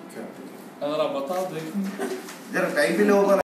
अगर आप बता दें जरा टाइम भी लो